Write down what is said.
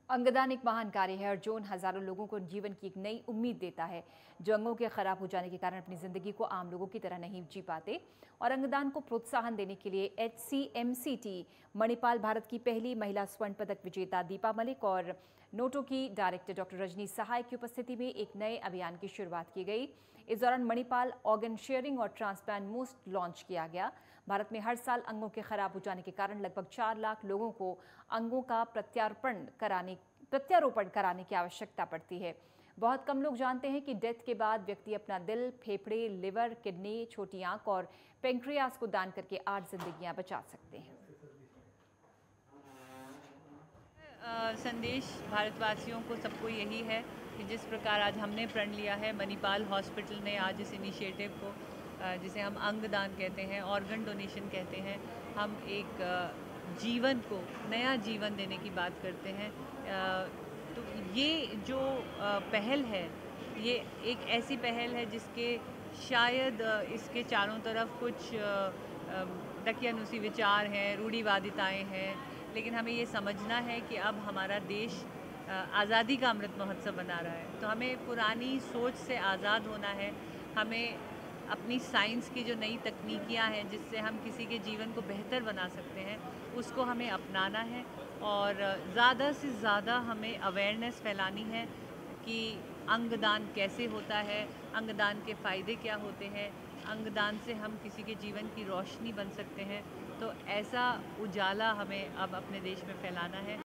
अंगदान एक महान कार्य है और जो उन हजारों लोगों को जीवन की एक नई उम्मीद देता है जो अंगों के खराब हो जाने के कारण अपनी जिंदगी को आम लोगों की तरह नहीं जी पाते। और अंगदान को प्रोत्साहन देने के लिए HCMCT मणिपाल भारत की पहली महिला स्वर्ण पदक विजेता दीपा मलिक और नोटो की डायरेक्टर डॉक्टर रजनी सहाय की उपस्थिति में एक नए अभियान की शुरुआत की गई। इस दौरान मणिपाल ऑर्गन शेयरिंग और ट्रांसप्लांट मोस्ट लॉन्च किया गया। भारत में हर साल अंगों के खराब हो जाने के कारण लगभग 4 लाख लोगों को अंगों का प्रत्यारोपण कराने की आवश्यकता पड़ती है। बहुत कम लोग जानते हैं कि डेथ के बाद व्यक्ति अपना दिल, फेफड़े, लिवर, किडनी, छोटी आंख और पेंक्रियास को दान करके 8 जिंदगियां बचा सकते हैं। संदेश भारतवासियों को सबको यही है कि जिस प्रकार आज हमने प्रण लिया है, मणिपाल हॉस्पिटल ने आज इस इनिशिएटिव को, जिसे हम अंगदान कहते हैं, ऑर्गन डोनेशन कहते हैं, हम एक जीवन को नया जीवन देने की बात करते हैं। तो ये जो पहल है, ये एक ऐसी पहल है जिसके शायद इसके चारों तरफ कुछ दकियानुसी विचार हैं, रूढ़िवादिताएं हैं, लेकिन हमें ये समझना है कि अब हमारा देश आज़ादी का अमृत महोत्सव मना रहा है। तो हमें पुरानी सोच से आज़ाद होना है। हमें अपनी साइंस की जो नई तकनीकियाँ हैं जिससे हम किसी के जीवन को बेहतर बना सकते हैं, उसको हमें अपनाना है और ज़्यादा से ज़्यादा हमें अवेयरनेस फैलानी है कि अंगदान कैसे होता है, अंगदान के फ़ायदे क्या होते हैं, अंगदान से हम किसी के जीवन की रोशनी बन सकते हैं। तो ऐसा उजाला हमें अब अपने देश में फैलाना है।